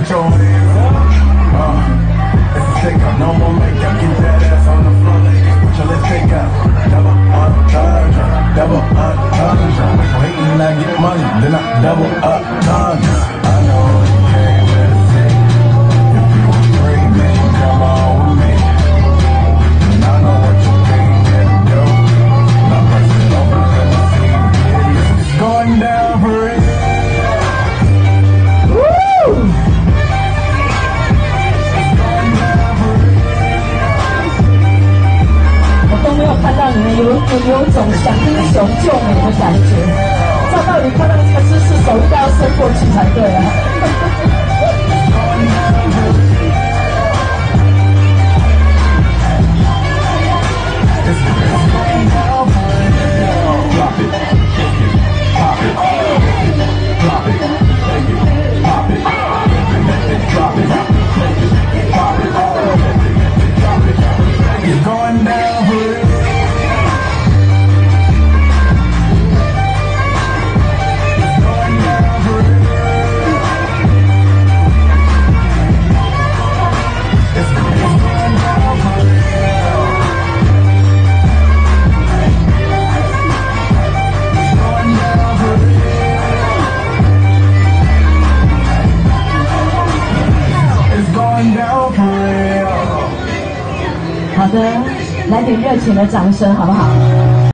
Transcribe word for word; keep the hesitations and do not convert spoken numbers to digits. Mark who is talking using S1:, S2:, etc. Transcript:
S1: your hands up. Uh, it's a takeout, no more makeup. Get that ass on the floor, ladies. Put your let's take out. Double entendre, double entendre. If we hating, I get money, then I double entendre. I know you came here to see. If you were free, man, come on with me. And I know what you came here to do. My person over, let me see you get it. It's going down for real. Woo!
S2: 都没有看到你们有有有一种想英雄救美的感觉，照道理看到这个姿势，手应该要伸过去才对啊。好的，来点热情的掌声，好不好？